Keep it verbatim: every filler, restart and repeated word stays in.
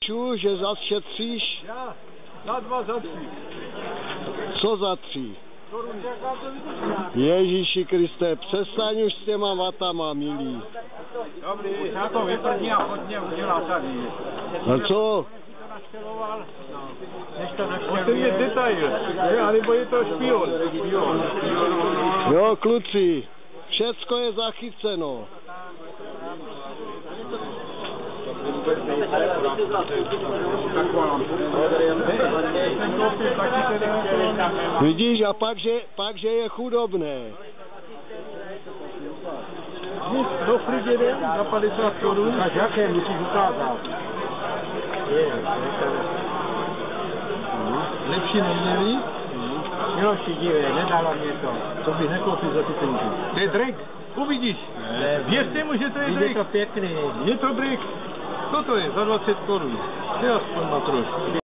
Ču, že zašetříš? Já, za dva, za tři. Co za tři? Ježíši Kriste, přestaň už s těma vatama, milí. Dobrý, já to vyprdní a hodně udělá tady. A co? On ten je detail, anebo je to špion. Jo, kluci, všecko je zachyceno. Vidíš, a pak, že, pak, že je chudobné. Do frigideru za padesát korun. Tak jaké musíš ukázat? Lepší neměli? Miloši, dívej, nedala mě to. To bych nekoupil za ty peníze. To je drink, uvidíš. Věřte mu, že to je drink. Je to pěkný. Je to drink. Co to je? Za dvacet korun. Ty aspoň má trošku.